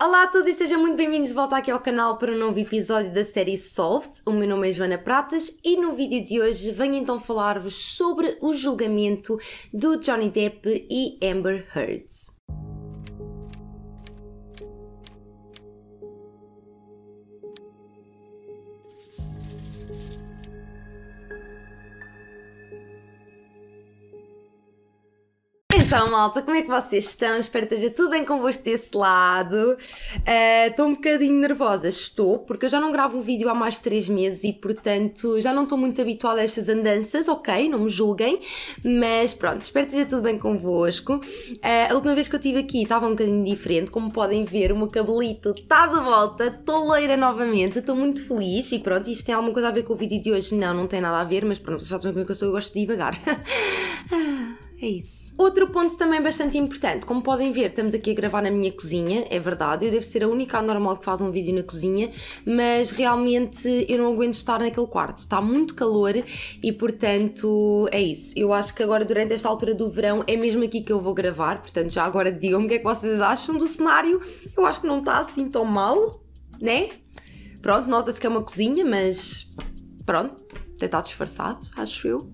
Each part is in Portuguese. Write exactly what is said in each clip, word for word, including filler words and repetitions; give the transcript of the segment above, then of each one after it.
Olá a todos e sejam muito bem-vindos de volta aqui ao canal para um novo episódio da série Solved. O meu nome é Joana Pratas e no vídeo de hoje venho então falar-vos sobre o julgamento do Johnny Depp e Amber Heard. Então, malta, como é que vocês estão? Espero que esteja tudo bem convosco desse lado. Estou uh, um bocadinho nervosa, estou, porque eu já não gravo um vídeo há mais de três meses e, portanto, já não estou muito habituada a estas andanças, ok? Não me julguem, mas pronto, espero que esteja tudo bem convosco. Uh, a última vez que eu estive aqui estava um bocadinho diferente, como podem ver, o meu cabelito está de volta, estou loira novamente, estou muito feliz e pronto, isto tem alguma coisa a ver com o vídeo de hoje? Não, não tem nada a ver, mas pronto, já sabem como é que eu sou, eu gosto de divagar. É isso. Outro ponto também bastante importante, como podem ver, estamos aqui a gravar na minha cozinha, é verdade, eu devo ser a única anormal que faz um vídeo na cozinha, mas realmente eu não aguento estar naquele quarto, está muito calor e portanto é isso. Eu acho que agora durante esta altura do verão é mesmo aqui que eu vou gravar, portanto já agora digam-me o que é que vocês acham do cenário, eu acho que não está assim tão mal, né? Pronto, nota-se que é uma cozinha, mas pronto, até está disfarçado, acho eu.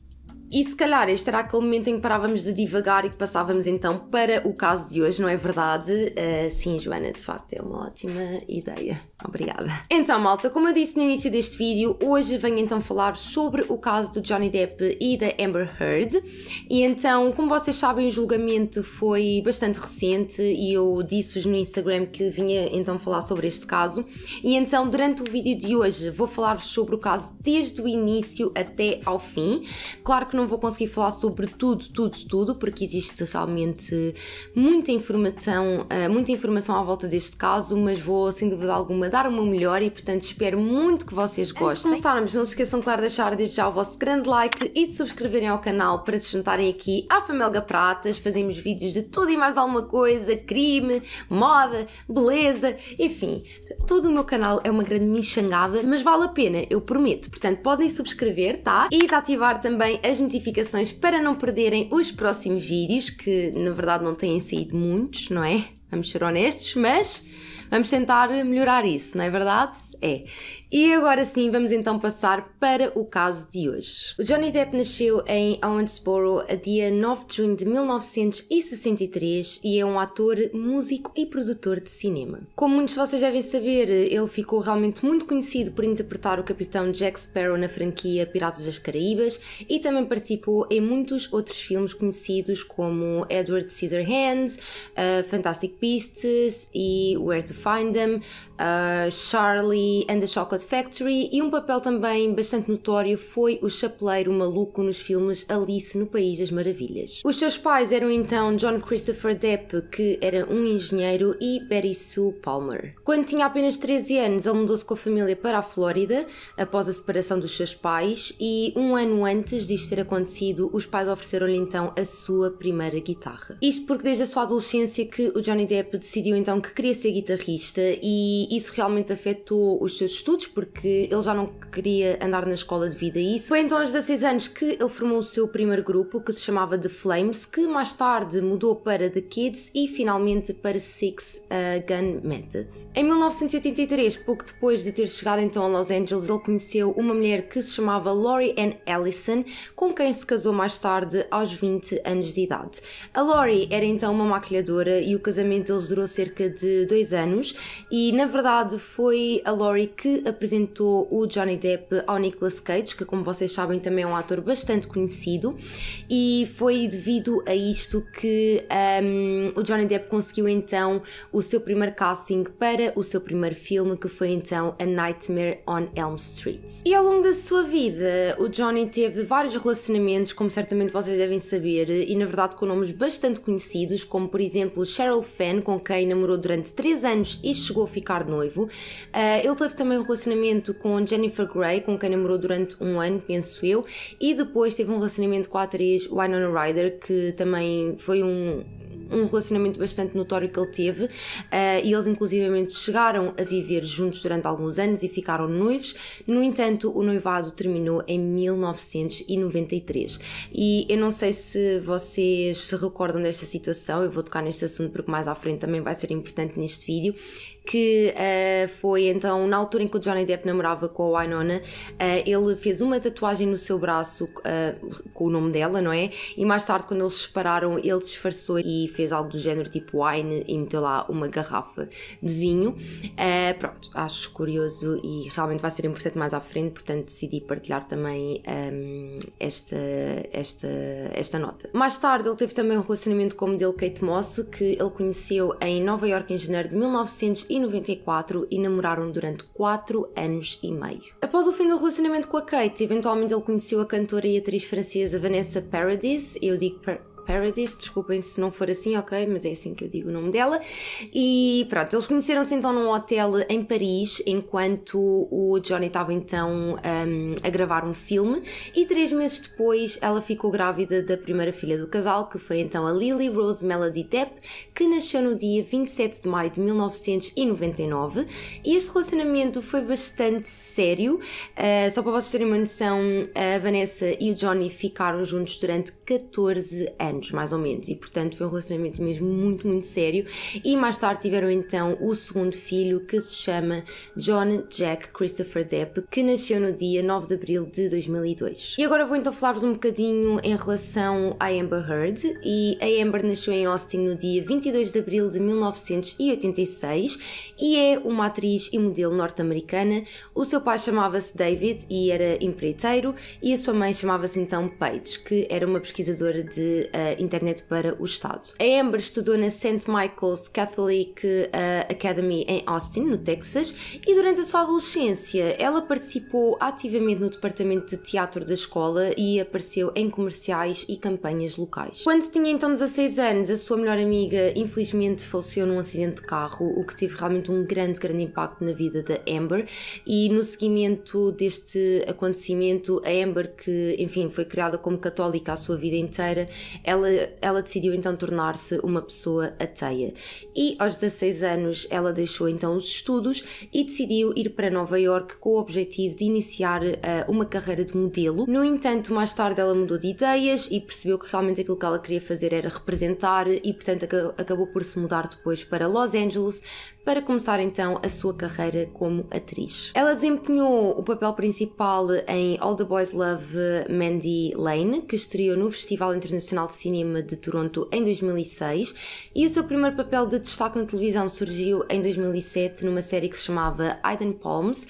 E se calhar este era aquele momento em que parávamos de divagar e que passávamos então para o caso de hoje, não é verdade? Uh, sim, Joana, de facto é uma ótima ideia. Obrigada. Então, malta, como eu disse no início deste vídeo, hoje venho então falar sobre o caso do Johnny Depp e da Amber Heard. E então, como vocês sabem, o julgamento foi bastante recente e eu disse-vos no Instagram que vinha então falar sobre este caso. E então, durante o vídeo de hoje, vou falar-vos sobre o caso desde o início até ao fim. Claro que não vou conseguir falar sobre tudo, tudo, tudo, porque existe realmente muita informação, muita informação à volta deste caso, mas vou, sem dúvida alguma, dar o meu melhor e, portanto, espero muito que vocês gostem. Antes de começarmos, não se esqueçam, claro, de deixar desde já o vosso grande like e de subscreverem ao canal para se juntarem aqui à Família Pratas. Fazemos vídeos de tudo e mais alguma coisa, crime, moda, beleza, enfim, todo o meu canal é uma grande michangada, mas vale a pena, eu prometo. Portanto, podem subscrever, tá? E de ativar também as notificações para não perderem os próximos vídeos, que na verdade não têm saído muitos, não é? Vamos ser honestos, mas vamos tentar melhorar isso, não é verdade? É. E agora sim, vamos então passar para o caso de hoje. O Johnny Depp nasceu em Owensboro a dia nove de junho de mil novecentos e sessenta e três e é um ator, músico e produtor de cinema. Como muitos de vocês devem saber, ele ficou realmente muito conhecido por interpretar o capitão Jack Sparrow na franquia Piratas das Caraíbas e também participou em muitos outros filmes conhecidos como Edward Scissorhands, uh, Fantastic Beasts e Where to Find Them, uh, Charlie and the Chocolate Factory, e um papel também bastante notório foi o chapeleiro maluco nos filmes Alice no País das Maravilhas. Os seus pais eram então John Christopher Depp, que era um engenheiro, e Betty Sue Palmer. Quando tinha apenas treze anos, ele mudou-se com a família para a Flórida, após a separação dos seus pais, e um ano antes disto ter acontecido, os pais ofereceram-lhe então a sua primeira guitarra. Isto porque desde a sua adolescência que o Johnny Depp decidiu então que queria ser guitarrista, e isso realmente afetou os seus estudos, porque ele já não queria andar na escola devido a isso. Foi então aos dezasseis anos que ele formou o seu primeiro grupo, que se chamava The Flames, que mais tarde mudou para The Kids e finalmente para Six uh, Gun Method. Em mil novecentos e oitenta e três, pouco depois de ter chegado então a Los Angeles, ele conheceu uma mulher que se chamava Lori Ann Ellison, com quem se casou mais tarde aos vinte anos de idade. A Lori era então uma maquilhadora e o casamento deles durou cerca de dois anos e na verdade foi a Lori que apresentou o Johnny Depp ao Nicolas Cage, que como vocês sabem também é um ator bastante conhecido, e foi devido a isto que um, o Johnny Depp conseguiu então o seu primeiro casting para o seu primeiro filme, que foi então A Nightmare on Elm Street. E ao longo da sua vida o Johnny teve vários relacionamentos, como certamente vocês devem saber, e na verdade com nomes bastante conhecidos, como por exemplo Sheryl Fenn, com quem namorou durante três anos e chegou a ficar noivo. Uh, ele teve também um relacionamento com Jennifer Grey, com quem namorou durante um ano, penso eu, e depois teve um relacionamento com a atriz Winona Ryder, que também foi um um relacionamento bastante notório que ele teve, uh, e eles inclusivamente chegaram a viver juntos durante alguns anos e ficaram noivos. No entanto, o noivado terminou em mil novecentos e noventa e três. E eu não sei se vocês se recordam desta situação, eu vou tocar neste assunto porque mais à frente também vai ser importante neste vídeo, que uh, foi então na altura em que o Johnny Depp namorava com a Winona, uh, ele fez uma tatuagem no seu braço uh, com o nome dela, não é? E mais tarde, quando eles se separaram, ele disfarçou e fez algo do género tipo wine e meteu lá uma garrafa de vinho. Uh, pronto, acho curioso e realmente vai ser importante mais à frente, portanto decidi partilhar também um, esta, esta, esta nota. Mais tarde ele teve também um relacionamento com a modelo Kate Moss, que ele conheceu em Nova Iorque em janeiro de mil novecentos e noventa e quatro e namoraram durante quatro anos e meio. Após o fim do relacionamento com a Kate, eventualmente ele conheceu a cantora e atriz francesa Vanessa Paradis. Eu digo par Paradis, desculpem se não for assim, ok, mas é assim que eu digo o nome dela. E pronto, eles conheceram-se então num hotel em Paris, enquanto o Johnny estava então um, a gravar um filme, e três meses depois ela ficou grávida da primeira filha do casal, que foi então a Lily Rose Melody Depp, que nasceu no dia vinte e sete de maio de mil novecentos e noventa e nove, e este relacionamento foi bastante sério. Uh, só para vocês terem uma noção, a Vanessa e o Johnny ficaram juntos durante catorze anos, mais ou menos, e portanto foi um relacionamento mesmo muito, muito sério. E mais tarde tiveram então o segundo filho, que se chama John Jack Christopher Depp, que nasceu no dia nove de abril de dois mil e dois. E agora vou então falar-vos um bocadinho em relação à Amber Heard. E a Amber nasceu em Austin no dia vinte e dois de abril de mil novecentos e oitenta e seis e é uma atriz e modelo norte-americana. O seu pai chamava-se David e era empreiteiro, e a sua mãe chamava-se então Paige, que era uma pesquisadora de uh, internet para o Estado. A Amber estudou na Saint Michael's Catholic uh, Academy em Austin, no Texas, e durante a sua adolescência ela participou ativamente no departamento de teatro da escola e apareceu em comerciais e campanhas locais. Quando tinha então dezasseis anos, a sua melhor amiga infelizmente faleceu num acidente de carro, o que teve realmente um grande, grande impacto na vida da Amber, e no seguimento deste acontecimento, a Amber, que enfim foi criada como católica a sua vida inteira, ela, ela decidiu então tornar-se uma pessoa ateia, e aos dezasseis anos ela deixou então os estudos e decidiu ir para Nova Iorque com o objetivo de iniciar uh, uma carreira de modelo. No entanto, mais tarde ela mudou de ideias e percebeu que realmente aquilo que ela queria fazer era representar, e portanto acabou por se mudar depois para Los Angeles para começar então a sua carreira como atriz. Ela desempenhou o papel principal em All the Boys Love Mandy Lane, que estreou no Festival Internacional de Cinema de Toronto em dois mil e seis, e o seu primeiro papel de destaque na televisão surgiu em dois mil e sete numa série que se chamava Eden Palms,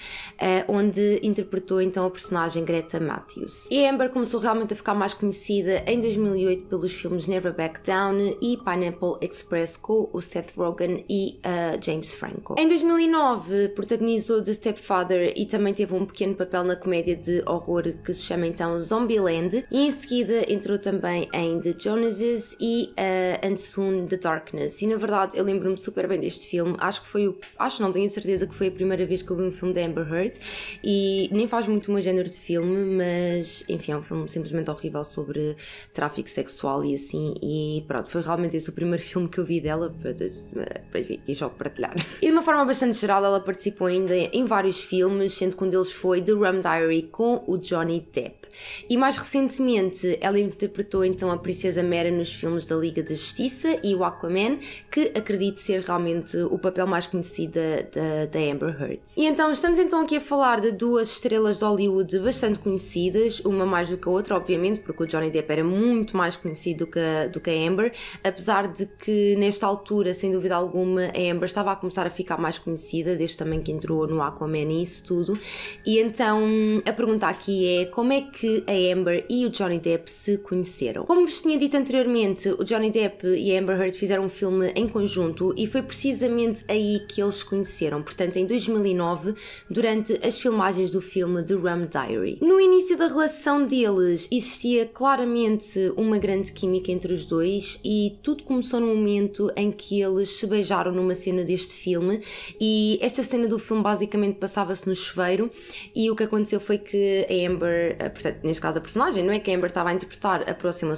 onde interpretou então a personagem Greta Matthews. E a Amber começou realmente a ficar mais conhecida em dois mil e oito pelos filmes Never Back Down e Pineapple Express com o Seth Rogen e uh, James Franco. Em dois mil e nove protagonizou The Stepfather e também teve um pequeno papel na comédia de horror que se chama então Zombieland, e em seguida entrou também em The Joneses e uh, And Soon The Darkness. E na verdade eu lembro-me super bem deste filme, acho que foi o, acho não, tenho certeza que foi a primeira vez que eu vi um filme da Amber Heard, e nem faz muito o meu género de filme, mas enfim é um filme simplesmente horrível sobre tráfico sexual e assim, e pronto, foi realmente esse o primeiro filme que eu vi dela, e só partilhar. E de uma forma bastante geral ela participou ainda em vários filmes, sendo que um deles foi The Rum Diary com o Johnny Depp. E mais recentemente ela interpretou então a Princesa Mera nos filmes da Liga da Justiça e o Aquaman, que acredito ser realmente o papel mais conhecido da, da Amber Heard. E então estamos então aqui a falar de duas estrelas de Hollywood bastante conhecidas, uma mais do que a outra, obviamente, porque o Johnny Depp era muito mais conhecido do que a, do que a Amber, apesar de que nesta altura, sem dúvida alguma, a Amber estava a começar a ficar mais conhecida, desde também que entrou no Aquaman e isso tudo. E então a pergunta aqui é: como é que a Amber e o Johnny Depp se conheceram? Como vos tinha dito anteriormente, o Johnny Depp e a Amber Heard fizeram um filme em conjunto e foi precisamente aí que eles se conheceram, portanto em dois mil e nove, durante as filmagens do filme The Rum Diary. No início da relação deles existia claramente uma grande química entre os dois, e tudo começou no momento em que eles se beijaram numa cena deste filme, e esta cena do filme basicamente passava-se no chuveiro, e o que aconteceu foi que a Amber, portanto neste caso a personagem, não é, que a Amber estava a interpretar, aproxima-se do Johnny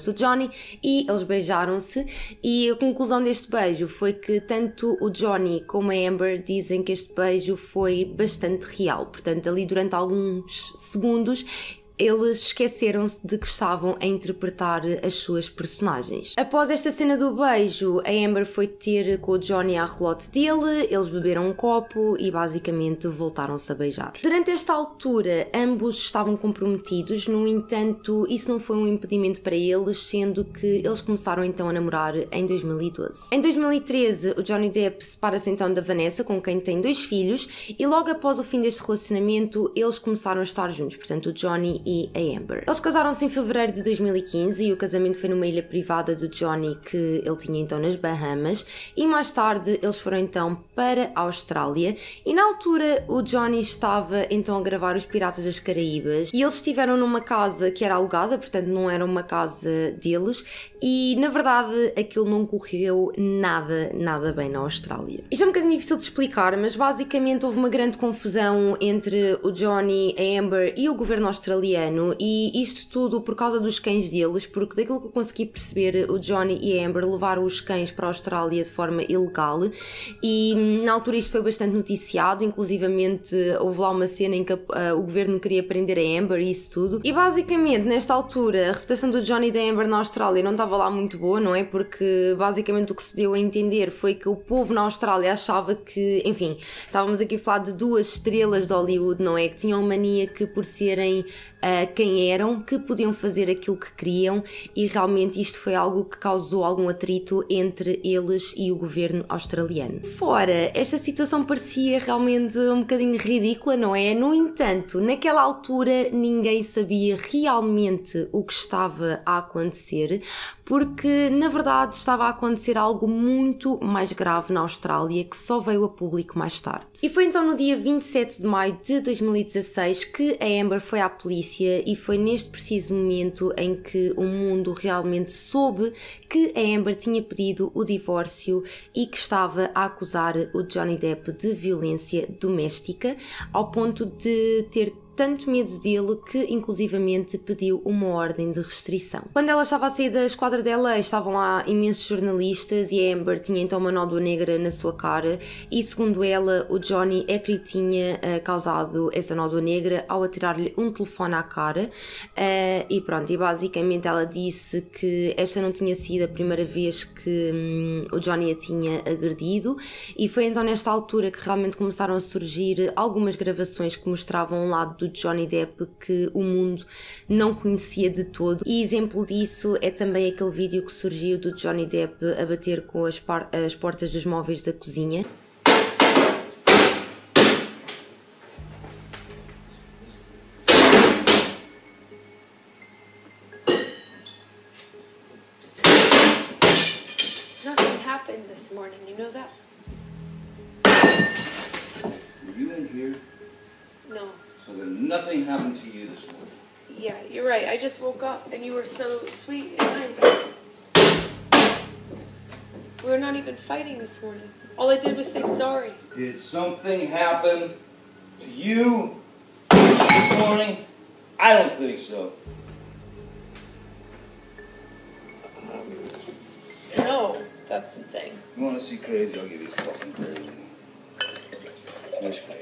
Johnny e eles beijaram-se, e a conclusão deste beijo foi que tanto o Johnny como a Amber dizem que este beijo foi bastante real. Portanto, ali durante alguns segundos eles esqueceram-se de que estavam a interpretar as suas personagens. Após esta cena do beijo, a Amber foi ter com o Johnny à relote dele, eles beberam um copo e basicamente voltaram-se a beijar. Durante esta altura, ambos estavam comprometidos, no entanto, isso não foi um impedimento para eles, sendo que eles começaram então a namorar em dois mil e doze. Em dois mil e treze, o Johnny Depp separa-se então da Vanessa, com quem tem dois filhos, e logo após o fim deste relacionamento, eles começaram a estar juntos, portanto o Johnny e a Amber. Eles casaram-se em fevereiro de dois mil e quinze e o casamento foi numa ilha privada do Johnny que ele tinha então nas Bahamas, e mais tarde eles foram então para a Austrália, e na altura o Johnny estava então a gravar Os Piratas das Caraíbas e eles estiveram numa casa que era alugada, portanto não era uma casa deles, e na verdade aquilo não correu nada, nada bem na Austrália. Isto é um bocadinho difícil de explicar, mas basicamente houve uma grande confusão entre o Johnny, a Amber e o governo australiano, e isto tudo por causa dos cães deles, porque daquilo que eu consegui perceber, o Johnny e a Amber levaram os cães para a Austrália de forma ilegal, e na altura isto foi bastante noticiado, inclusivamente houve lá uma cena em que uh, o governo queria prender a Amber e isso tudo, e basicamente nesta altura a reputação do Johnny e da Amber na Austrália não estava lá muito boa, não é? Porque basicamente o que se deu a entender foi que o povo na Austrália achava que, enfim, estávamos aqui a falar de duas estrelas de Hollywood, não é? Que tinham mania que por serem Uh, quem eram, que podiam fazer aquilo que queriam, e realmente isto foi algo que causou algum atrito entre eles e o governo australiano. De fora, esta situação parecia realmente um bocadinho ridícula, não é? No entanto, naquela altura ninguém sabia realmente o que estava a acontecer, porque na verdade estava a acontecer algo muito mais grave na Austrália que só veio a público mais tarde. E foi então no dia vinte e sete de maio de dois mil e dezasseis que a Amber foi à polícia, e foi neste preciso momento em que o mundo realmente soube que a Amber tinha pedido o divórcio e que estava a acusar o Johnny Depp de violência doméstica, ao ponto de ter tanto medo dele que inclusivamente pediu uma ordem de restrição. Quando ela estava a sair da esquadra de L A, estavam lá imensos jornalistas e a Amber tinha então uma nódoa negra na sua cara, e segundo ela, o Johnny é que lhe tinha uh, causado essa nódoa negra ao atirar-lhe um telefone à cara, uh, e pronto, e basicamente ela disse que esta não tinha sido a primeira vez que hum, o Johnny a tinha agredido, e foi então nesta altura que realmente começaram a surgir algumas gravações que mostravam um lado do Johnny Depp que o mundo não conhecia de todo, e exemplo disso é também aquele vídeo que surgiu do Johnny Depp a bater com as, as portas dos móveis da cozinha. Nothing happened this morning, you know that? Were you in here? No. So then nothing happened to you this morning? Yeah, you're right. I just woke up and you were so sweet and nice. We were not even fighting this morning. All I did was say sorry. Did something happen to you this morning? I don't think so. Um, no, that's the thing. You want to see crazy? I'll give you fucking crazy. Just crazy.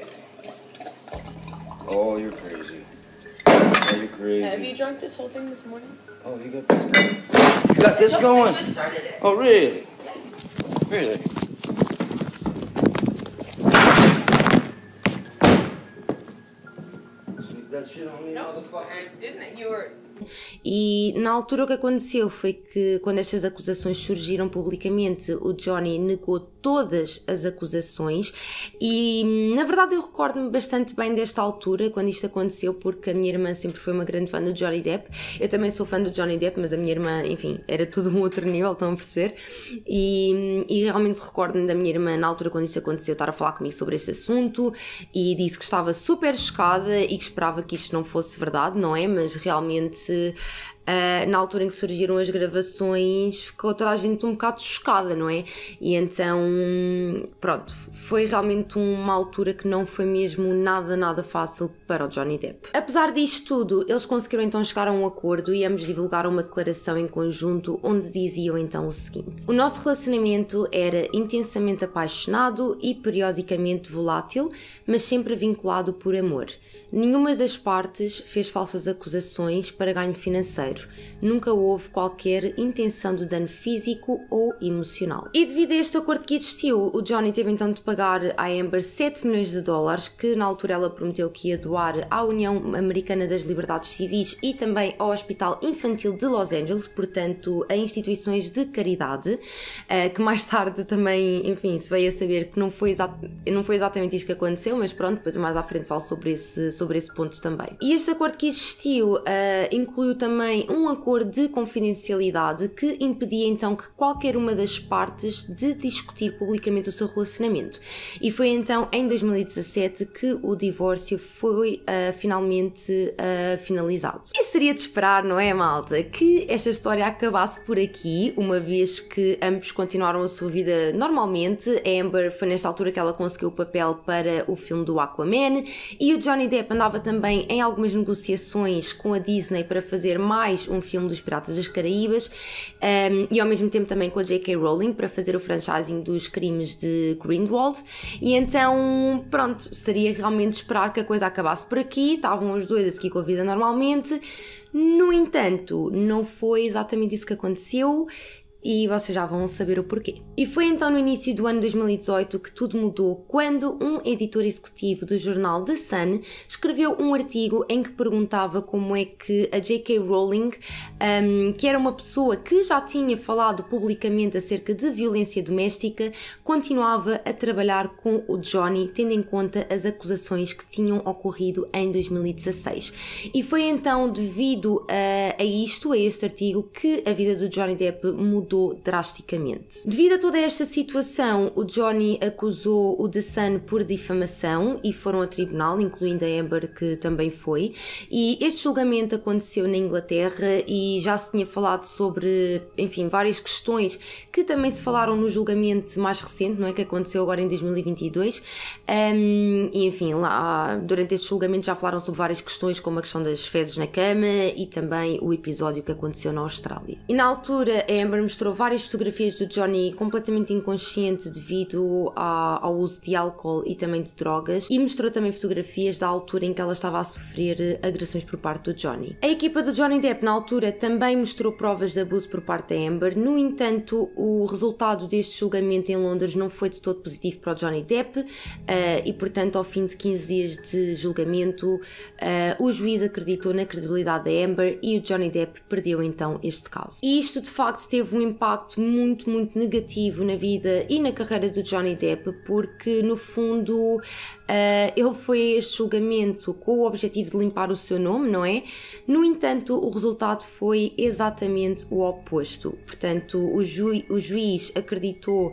Oh, you're crazy. Oh, you're crazy. Have you drunk this whole thing this morning? Oh, you got this going? You got this going? I just started it. Oh, really? Yes. Really? Sneak that shit on me, No, motherfucker. I didn't. You were... E na altura o que aconteceu foi que quando estas acusações surgiram publicamente, o Johnny negou todas as acusações, e na verdade eu recordo-me bastante bem desta altura quando isto aconteceu, porque a minha irmã sempre foi uma grande fã do Johnny Depp. Eu também sou fã do Johnny Depp, mas a minha irmã, enfim, era tudo um outro nível, estão a perceber? E, e realmente recordo-me da minha irmã na altura quando isto aconteceu estar a falar comigo sobre este assunto, e disse que estava super chocada e que esperava que isto não fosse verdade, não é? Mas realmente uh, na altura em que surgiram as gravações, ficou toda a gente um bocado chocada, não é? E então, pronto, foi realmente uma altura que não foi mesmo nada, nada fácil para o Johnny Depp. Apesar disto tudo, eles conseguiram então chegar a um acordo e ambos divulgaram uma declaração em conjunto onde diziam então o seguinte: o nosso relacionamento era intensamente apaixonado e periodicamente volátil, mas sempre vinculado por amor. Nenhuma das partes fez falsas acusações para ganho financeiro. Nunca houve qualquer intenção de dano físico ou emocional. E devido a este acordo que existiu, o Johnny teve então de pagar à Amber sete milhões de dólares, que na altura ela prometeu que ia doar à União Americana das Liberdades Civis e também ao Hospital Infantil de Los Angeles, portanto a instituições de caridade, que mais tarde também, enfim, se veio a saber que não foi, não foi exatamente isto que aconteceu, mas pronto, depois mais à frente falo sobre esse, sobre esse ponto também. E este acordo que existiu uh, incluiu também um acordo de confidencialidade que impedia então que qualquer uma das partes de discutir publicamente o seu relacionamento. E foi então em dois mil e dezassete que o divórcio foi uh, finalmente uh, finalizado. E seria de esperar, não é, malta, que esta história acabasse por aqui, uma vez que ambos continuaram a sua vida normalmente. A Amber foi nesta altura que ela conseguiu o papel para o filme do Aquaman e o Johnny Depp andava também em algumas negociações com a Disney para fazer mais um filme dos Piratas das Caraíbas, um, e ao mesmo tempo também com a J K Rowling para fazer o franchising dos crimes de Grindelwald. E então, pronto, seria realmente esperar que a coisa acabasse por aqui, estavam os dois a seguir com a vida normalmente. No entanto, não foi exatamente isso que aconteceu. E vocês já vão saber o porquê. E foi então no início do ano dois mil e dezoito que tudo mudou, quando um editor executivo do jornal The Sun escreveu um artigo em que perguntava como é que a J K Rowling, um, que era uma pessoa que já tinha falado publicamente acerca de violência doméstica, continuava a trabalhar com o Johnny, tendo em conta as acusações que tinham ocorrido em dois mil e dezasseis. E foi então devido a, a isto, a este artigo, que a vida do Johnny Depp mudou drasticamente. Devido a toda esta situação, o Johnny acusou o The Sun por difamação e foram a tribunal, incluindo a Amber, que também foi, e este julgamento aconteceu na Inglaterra e já se tinha falado sobre, enfim, várias questões que também se falaram no julgamento mais recente, não é, que aconteceu agora em dois mil e vinte e dois, um, e enfim, lá durante este julgamento já falaram sobre várias questões, como a questão das fezes na cama e também o episódio que aconteceu na Austrália. E na altura a Amber mostrou várias fotografias do Johnny completamente inconsciente devido a, ao uso de álcool e também de drogas, e mostrou também fotografias da altura em que ela estava a sofrer agressões por parte do Johnny. A equipa do Johnny Depp na altura também mostrou provas de abuso por parte da Amber. No entanto, o resultado deste julgamento em Londres não foi de todo positivo para o Johnny Depp, uh, e portanto ao fim de quinze dias de julgamento, uh, o juiz acreditou na credibilidade da Amber e o Johnny Depp perdeu então este caso. E isto de facto teve um impacto muito, muito negativo na vida e na carreira do Johnny Depp, porque no fundo uh, ele foi a este julgamento com o objetivo de limpar o seu nome, não é? No entanto, o resultado foi exatamente o oposto. Portanto, o, ju o juiz acreditou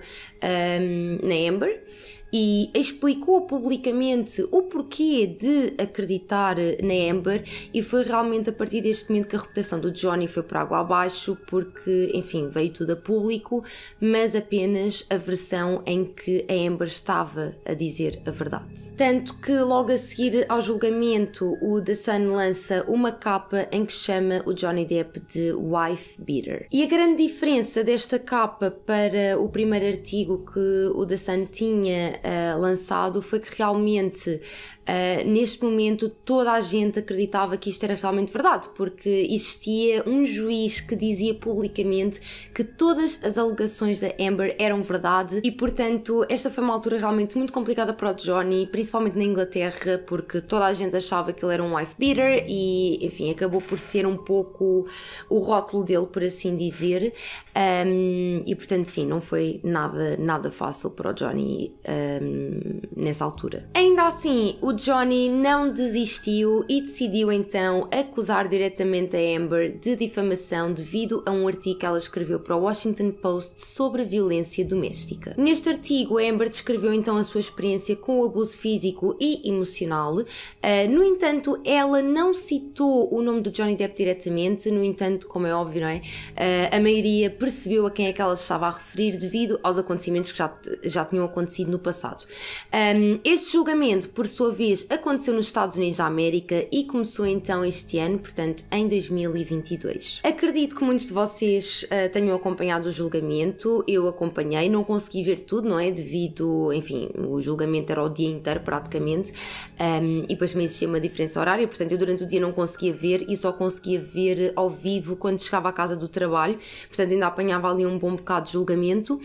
um, na Amber e explicou publicamente o porquê de acreditar na Amber, e foi realmente a partir deste momento que a reputação do Johnny foi por água abaixo, porque, enfim, veio tudo a público, mas apenas a versão em que a Amber estava a dizer a verdade. Tanto que logo a seguir ao julgamento, o The Sun lança uma capa em que chama o Johnny Depp de wife beater. E a grande diferença desta capa para o primeiro artigo que o The Sun tinha Uh, lançado foi que realmente uh, neste momento toda a gente acreditava que isto era realmente verdade, porque existia um juiz que dizia publicamente que todas as alegações da Amber eram verdade, e portanto esta foi uma altura realmente muito complicada para o Johnny, principalmente na Inglaterra, porque toda a gente achava que ele era um wife beater e, enfim, acabou por ser um pouco o rótulo dele, por assim dizer, um, e portanto sim, não foi nada, nada fácil para o Johnny uh, um, nessa altura. Ainda assim, o Johnny não desistiu e decidiu então acusar diretamente a Amber de difamação devido a um artigo que ela escreveu para o Washington Post sobre violência doméstica. Neste artigo, a Amber descreveu então a sua experiência com o abuso físico e emocional. Uh, no entanto, ela não citou o nome do Johnny Depp diretamente, no entanto, como é óbvio, não é? Uh, a maioria percebeu a quem é que ela se estava a referir devido aos acontecimentos que já, já tinham acontecido no passado. Um, este julgamento, por sua vez, aconteceu nos Estados Unidos da América e começou então este ano, portanto, em dois mil e vinte e dois. Acredito que muitos de vocês uh, tenham acompanhado o julgamento, eu acompanhei, não consegui ver tudo, não é? Devido, enfim, o julgamento era o dia inteiro praticamente, um, e depois também existia uma diferença horária, portanto eu durante o dia não conseguia ver e só conseguia ver ao vivo quando chegava à casa do trabalho, portanto ainda apanhava ali um bom bocado de julgamento,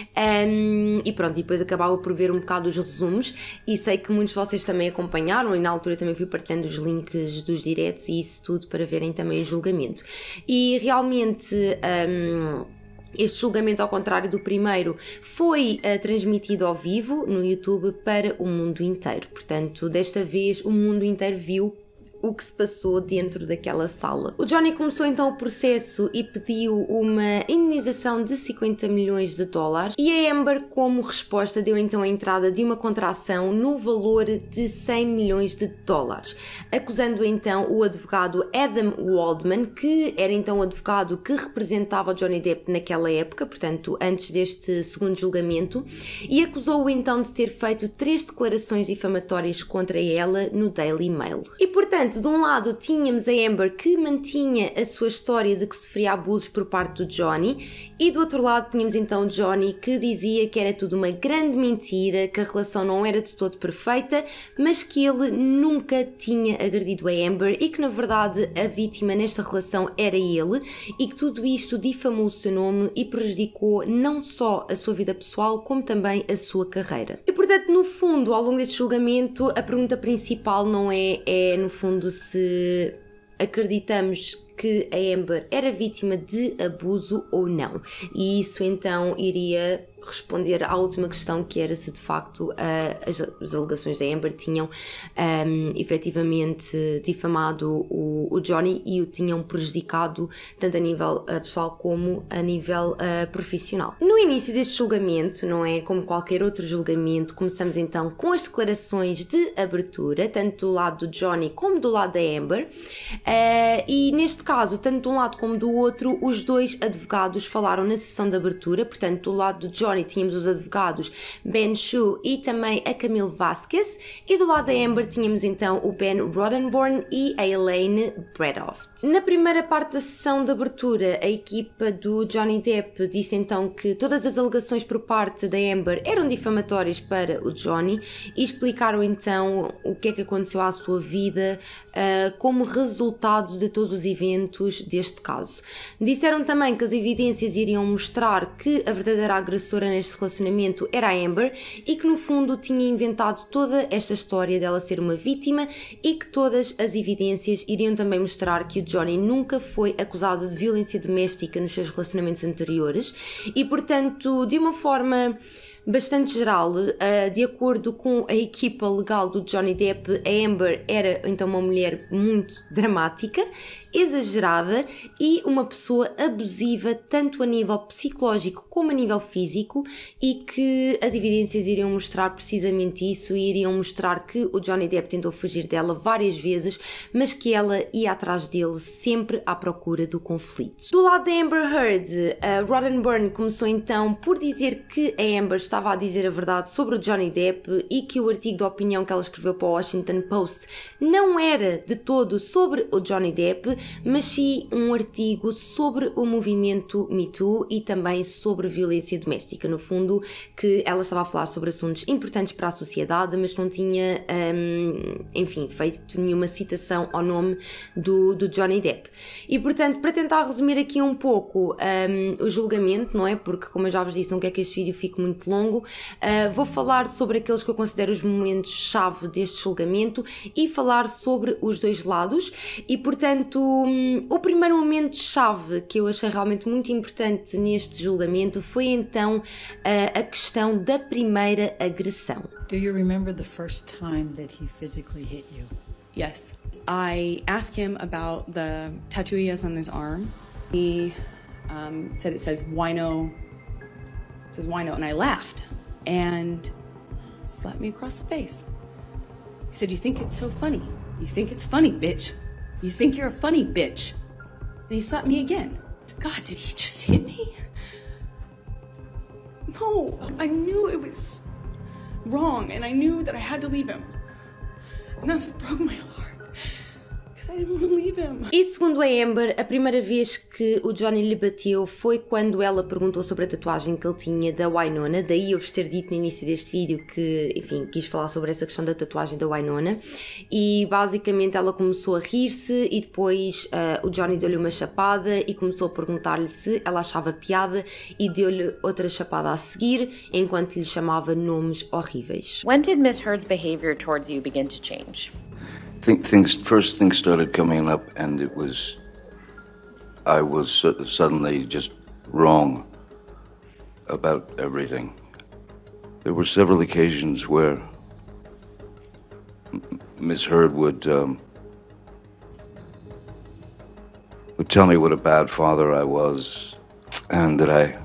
um, e pronto, e depois acabava por ver um bocado os resumos, e sei que muitos de vocês também acompanharam, e na altura também fui partilhando os links dos diretos e isso tudo para verem também o julgamento. E realmente um, este julgamento, ao contrário do primeiro, foi uh, transmitido ao vivo no YouTube para o mundo inteiro. Portanto, desta vez o mundo inteiro viu o que se passou dentro daquela sala. O Johnny começou então o processo e pediu uma indenização de cinquenta milhões de dólares e a Amber, como resposta, deu então a entrada de uma contração no valor de cem milhões de dólares, acusando então o advogado Adam Waldman, que era então o advogado que representava o Johnny Depp naquela época, portanto antes deste segundo julgamento, e acusou-o então de ter feito três declarações difamatórias contra ela no Daily Mail. E portanto, de um lado tínhamos a Amber, que mantinha a sua história de que sofria abusos por parte do Johnny, e do outro lado tínhamos então o Johnny, que dizia que era tudo uma grande mentira, que a relação não era de todo perfeita, mas que ele nunca tinha agredido a Amber e que na verdade a vítima nesta relação era ele, e que tudo isto difamou o seu nome e prejudicou não só a sua vida pessoal como também a sua carreira. E portanto, no fundo, ao longo deste julgamento, a pergunta principal não é, é no fundo se acreditamos que a Amber era vítima de abuso ou não, e isso então iria responder à última questão, que era se de facto uh, as, as alegações da Amber tinham um, efetivamente difamado o, o Johnny e o tinham prejudicado tanto a nível uh, pessoal como a nível uh, profissional. No início deste julgamento, não é, como qualquer outro julgamento, começamos então com as declarações de abertura, tanto do lado do Johnny como do lado da Amber, uh, e neste caso, tanto de um lado como do outro, os dois advogados falaram na sessão de abertura. Portanto, do lado do Johnny tínhamos os advogados Ben Shue e também a Camille Vasquez, e do lado da Amber tínhamos então o Ben Rodenborn e a Elaine Bredoft. Na primeira parte da sessão de abertura, a equipa do Johnny Depp disse então que todas as alegações por parte da Amber eram difamatórias para o Johnny e explicaram então o que é que aconteceu à sua vida uh, como resultado de todos os eventos deste caso. Disseram também que as evidências iriam mostrar que a verdadeira agressora neste relacionamento era a Amber e que no fundo tinha inventado toda esta história dela ser uma vítima, e que todas as evidências iriam também mostrar que o Johnny nunca foi acusado de violência doméstica nos seus relacionamentos anteriores e, portanto, de uma forma bastante geral, uh, de acordo com a equipa legal do Johnny Depp, a Amber era então uma mulher muito dramática, exagerada e uma pessoa abusiva tanto a nível psicológico como a nível físico, e que as evidências iriam mostrar precisamente isso e iriam mostrar que o Johnny Depp tentou fugir dela várias vezes, mas que ela ia atrás dele sempre à procura do conflito. Do lado da Amber Heard, a Rodenborn começou então por dizer que a Amber estava estava a dizer a verdade sobre o Johnny Depp e que o artigo de opinião que ela escreveu para o Washington Post não era de todo sobre o Johnny Depp, mas sim um artigo sobre o movimento Me Too e também sobre violência doméstica. No fundo, que ela estava a falar sobre assuntos importantes para a sociedade, mas não tinha, um, enfim, feito nenhuma citação ao nome do, do Johnny Depp. E, portanto, para tentar resumir aqui um pouco um, o julgamento, não é? Porque, como eu já vos disse, não quero que este vídeo fique muito longo, longo. Uh, vou falar sobre aqueles que eu considero os momentos-chave deste julgamento e falar sobre os dois lados. E, portanto, um, o primeiro momento-chave que eu achei realmente muito importante neste julgamento foi então uh, a questão da primeira agressão. Do you remember the first time that he physically hit you? Yes. I asked him about the tattoo he has on his arm. He um, said it says wino, it says wino, and I laughed and slapped me across the face. He said, "You think it's so funny? You think it's funny, bitch? You think you're a funny bitch?" And he slapped me again. God, did he just hit me? No, I knew it was wrong, and I knew that I had to leave him. And that's what broke my heart. I didn't believe him. E segundo a Amber, a primeira vez que o Johnny lhe bateu foi quando ela perguntou sobre a tatuagem que ele tinha da Wynonna. Daí eu vos ter dito no início deste vídeo que, enfim, quis falar sobre essa questão da tatuagem da Wynonna. E basicamente ela começou a rir-se e depois uh, o Johnny deu-lhe uma chapada e começou a perguntar-lhe se ela achava piada e deu-lhe outra chapada a seguir enquanto lhe chamava nomes horríveis. When did Miss Heard's behavior towards you begin to change? Think things first things started coming up, and it was I was su- suddenly just wrong about everything. There were several occasions where Miss Heard would um, would tell me what a bad father I was, and that I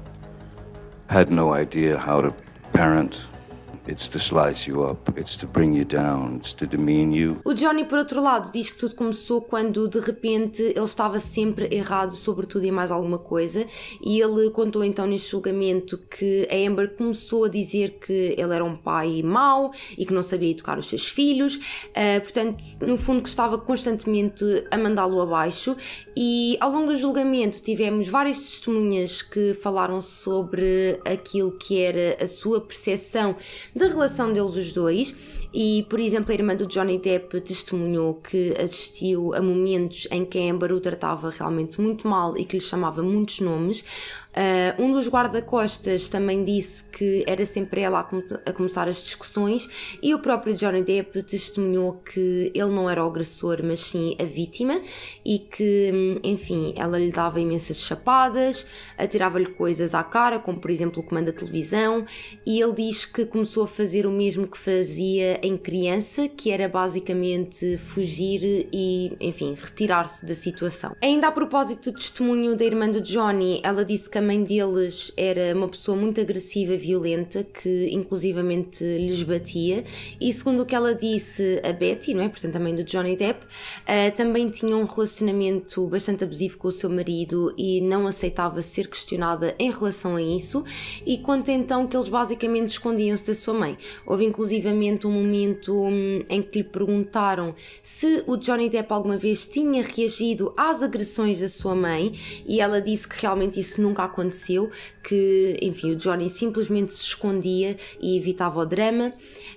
had no idea how to parent. It's to slice you up, it's to bring you down, it's to demean you. O Johnny, por outro lado, diz que tudo começou quando, de repente, ele estava sempre errado sobre tudo e mais alguma coisa, e ele contou então neste julgamento que a Amber começou a dizer que ele era um pai mau e que não sabia educar os seus filhos, uh, portanto, no fundo que estava constantemente a mandá-lo abaixo. E ao longo do julgamento tivemos várias testemunhas que falaram sobre aquilo que era a sua percepção da relação deles os dois. E, por exemplo, a irmã do Johnny Depp testemunhou que assistiu a momentos em que a Amber o tratava realmente muito mal e que lhe chamava muitos nomes. Uh, um dos guarda-costas também disse que era sempre ela a, com a começar as discussões, e o próprio Johnny Depp testemunhou que ele não era o agressor, mas sim a vítima, e que, enfim, ela lhe dava imensas chapadas, atirava-lhe coisas à cara, como por exemplo o comando da televisão, e ele diz que começou a fazer o mesmo que fazia em criança, que era basicamente fugir e, enfim, retirar-se da situação. Ainda a propósito do testemunho da irmã do Johnny, ela disse que a mãe deles era uma pessoa muito agressiva e violenta, que inclusivamente lhes batia, e segundo o que ela disse, a Betty, não é? Portanto a mãe do Johnny Depp, uh, também tinha um relacionamento bastante abusivo com o seu marido e não aceitava ser questionada em relação a isso, e conta então que eles basicamente escondiam-se da sua mãe. Houve inclusivamente um momento um, em que lhe perguntaram se o Johnny Depp alguma vez tinha reagido às agressões da sua mãe, e ela disse que realmente isso nunca aconteceu, que, enfim, o Johnny simplesmente se escondia e evitava o drama.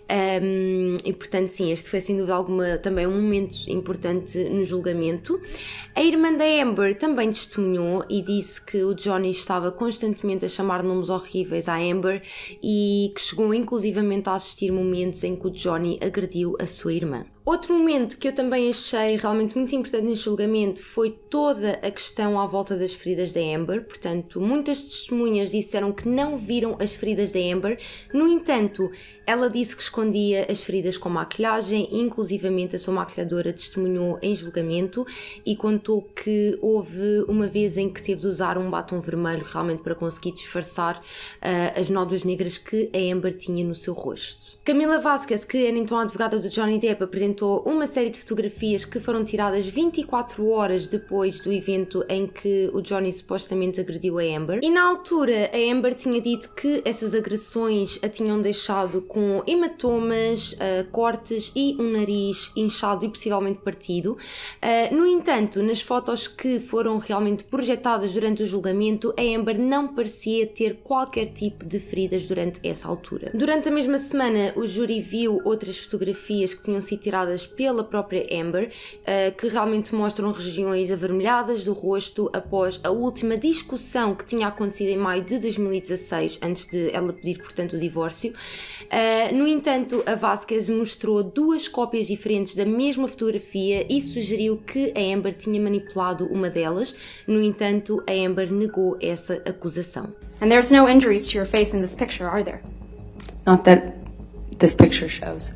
Um, e portanto sim, este foi sem dúvida alguma também um momento importante no julgamento. A irmã da Amber também testemunhou e disse que o Johnny estava constantemente a chamar nomes horríveis à Amber e que chegou inclusivamente a assistir momentos em que o Johnny agrediu a sua irmã. Outro momento que eu também achei realmente muito importante neste julgamento foi toda a questão à volta das feridas da Amber. Portanto, muitas testemunhas disseram que não viram as feridas da Amber. No entanto, ela disse que escondia as feridas com maquilhagem, e inclusivamente a sua maquilhadora testemunhou em julgamento e contou que houve uma vez em que teve de usar um batom vermelho realmente para conseguir disfarçar uh, as nódoas negras que a Amber tinha no seu rosto. Camila Vasquez, que era então a advogada do Johnny Depp, apresentou uma série de fotografias que foram tiradas vinte e quatro horas depois do evento em que o Johnny supostamente agrediu a Amber, e na altura a Amber tinha dito que essas agressões a tinham deixado com hematomas, uh, cortes e um nariz inchado e possivelmente partido. Uh, no entanto, nas fotos que foram realmente projetadas durante o julgamento, a Amber não parecia ter qualquer tipo de feridas durante essa altura. Durante a mesma semana, o júri viu outras fotografias que tinham sido tiradas partilhadas pela própria Amber, uh, que realmente mostram regiões avermelhadas do rosto após a última discussão que tinha acontecido em maio de dois mil e dezasseis, antes de ela pedir, portanto, o divórcio. Uh, no entanto, a Vasquez mostrou duas cópias diferentes da mesma fotografia e sugeriu que a Amber tinha manipulado uma delas. No entanto, a Amber negou essa acusação. And there's no injuries to your face in this picture, are there? Not that this picture shows.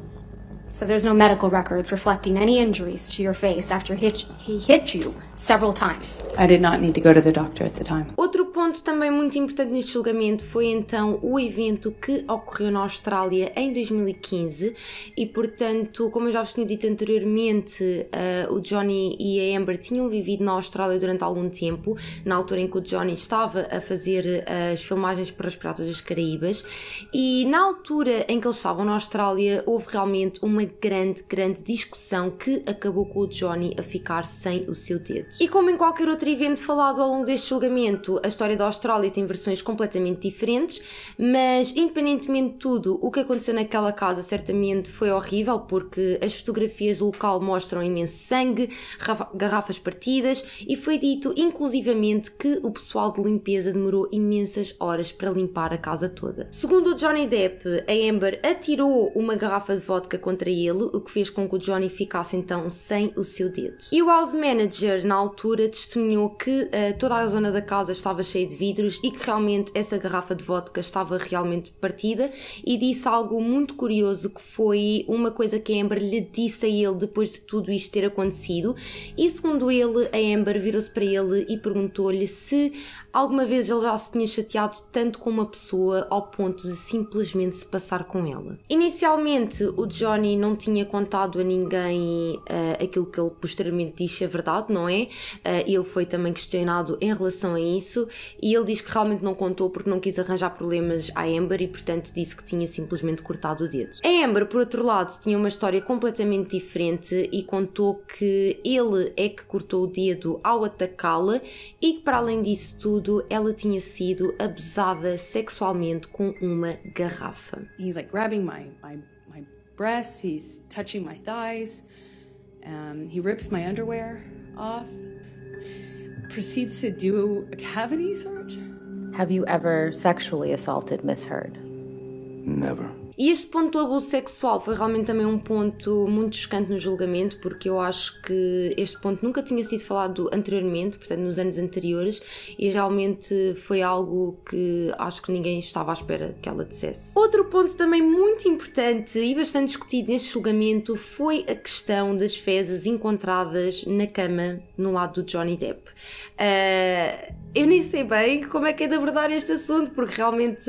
So there's no medical records reflecting any injuries to your face after hit, he hit you several times. I did not need to go to the doctor at the time. Outro ponto também muito importante neste julgamento foi então o evento que ocorreu na Austrália em dois mil e quinze e, portanto, como eu já vos tinha dito anteriormente, uh, o Johnny e a Amber tinham vivido na Austrália durante algum tempo, na altura em que o Johnny estava a fazer uh, as filmagens para os Piratas das Caraíbas, e na altura em que eles estavam na Austrália houve realmente uma grande, grande discussão que acabou com o Johnny a ficar sem o seu dedo. E como em qualquer outro evento falado ao longo deste julgamento, a história da Austrália tem versões completamente diferentes, mas independentemente de tudo, o que aconteceu naquela casa certamente foi horrível, porque as fotografias do local mostram imenso sangue, garrafas partidas, e foi dito inclusivamente que o pessoal de limpeza demorou imensas horas para limpar a casa toda. Segundo o Johnny Depp, a Amber atirou uma garrafa de vodka contra ele, o que fez com que o Johnny ficasse então sem o seu dedo. E o house manager, na altura, testemunhou que uh, toda a zona da casa estava cheia de vidros e que realmente essa garrafa de vodka estava realmente partida, e disse algo muito curioso, que foi uma coisa que a Amber lhe disse a ele depois de tudo isto ter acontecido. E segundo ele, a Amber virou-se para ele e perguntou-lhe se alguma vez ele já se tinha chateado tanto com uma pessoa ao ponto de simplesmente se passar com ela. Inicialmente, o Johnny não tinha contado a ninguém uh, aquilo que ele posteriormente disse é verdade, não é? Uh, ele foi também questionado em relação a isso e ele diz que realmente não contou porque não quis arranjar problemas à Amber e, portanto, disse que tinha simplesmente cortado o dedo. A Amber, por outro lado, tinha uma história completamente diferente e contou que ele é que cortou o dedo ao atacá-la e que, para além disso tudo, ela tinha sido abusada sexualmente com uma garrafa. He's like grabbing my, my, my breasts, he's touching my thighs, um, he rips my underwear off, proceeds to do a cavity search. Have you ever sexually assaulted Miss Heard? Never. E este ponto do abuso sexual foi realmente também um ponto muito chocante no julgamento, porque eu acho que este ponto nunca tinha sido falado anteriormente, portanto nos anos anteriores, e realmente foi algo que acho que ninguém estava à espera que ela dissesse. Outro ponto também muito importante e bastante discutido neste julgamento foi a questão das fezes encontradas na cama no lado do Johnny Depp. Uh, eu nem sei bem como é que é de abordar este assunto, porque realmente...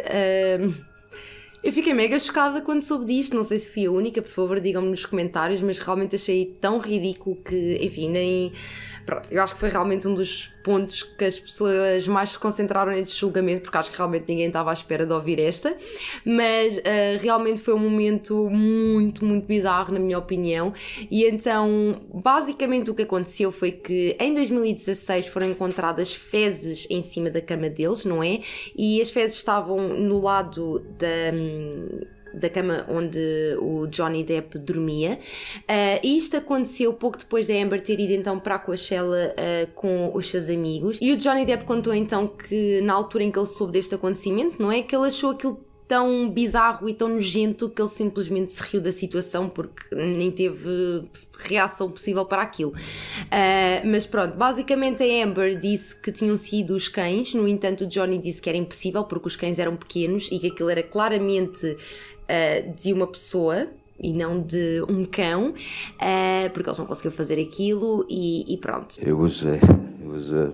Uh, Eu fiquei mega chocada quando soube disto, não sei se fui a única, por favor digam-me nos comentários, mas realmente achei tão ridículo que, enfim, nem... Pronto, eu acho que foi realmente um dos pontos que as pessoas mais se concentraram neste julgamento, porque acho que realmente ninguém estava à espera de ouvir esta, mas uh, realmente foi um momento muito, muito bizarro, na minha opinião. E então, basicamente o que aconteceu foi que em dois mil e dezasseis foram encontradas fezes em cima da cama deles, não é? E as fezes estavam no lado da... da cama onde o Johnny Depp dormia. Uh, e isto aconteceu pouco depois da Amber ter ido então para a Coachella uh, com os seus amigos, e o Johnny Depp contou então que na altura em que ele soube deste acontecimento, não é, que ele achou aquilo tão bizarro e tão nojento que ele simplesmente se riu da situação porque nem teve reação possível para aquilo. Uh, mas pronto, basicamente a Amber disse que tinham sido os cães, no entanto o Johnny disse que era impossível porque os cães eram pequenos e que aquilo era claramente uh, de uma pessoa e não de um cão, uh, porque eles não conseguiram fazer aquilo e, e pronto. It was a, it was a,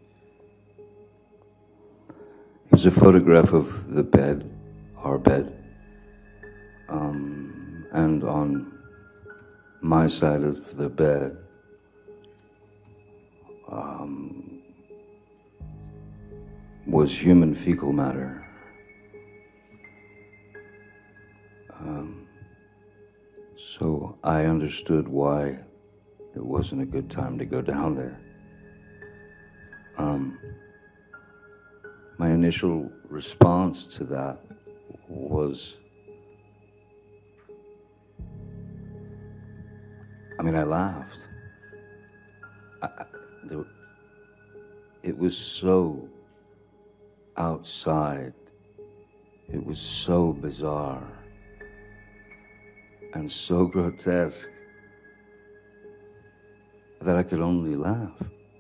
it was a photograph of the bed, our bed, um, and on my side of the bed, um, was human fecal matter. Um, so I understood why it wasn't a good time to go down there. Um, my initial response to that was I mean, I laughed. I, I, there, it was so outside. It was so bizarre and so grotesque that I could only laugh.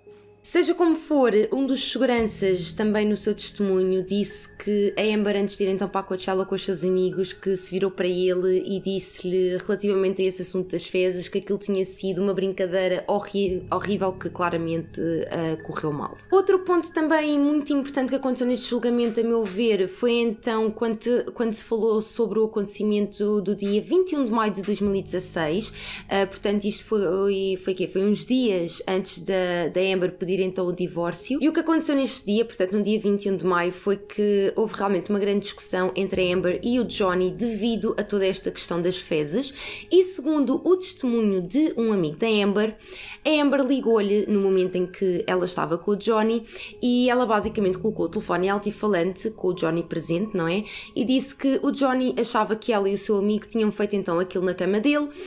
Seja como for, um dos seguranças também no seu testemunho disse que a Amber, antes de ir então para a Coachella com os seus amigos, que se virou para ele e disse-lhe relativamente a esse assunto das fezes que aquilo tinha sido uma brincadeira horri horrível que claramente uh, correu mal. Outro ponto também muito importante que aconteceu neste julgamento, a meu ver, foi então quando, quando se falou sobre o acontecimento do dia vinte e um de maio de dois mil e dezasseis, uh, portanto isto foi, foi, quê? Foi uns dias antes da, da Amber pedir então o divórcio. E o que aconteceu neste dia, portanto no dia vinte e um de maio, foi que houve realmente uma grande discussão entre a Amber e o Johnny devido a toda esta questão das fezes, e segundo o testemunho de um amigo da Amber, a Amber ligou-lhe no momento em que ela estava com o Johnny e ela basicamente colocou o telefone em altifalante com o Johnny presente, não é? E disse que o Johnny achava que ela e o seu amigo tinham feito então aquilo na cama dele, uh,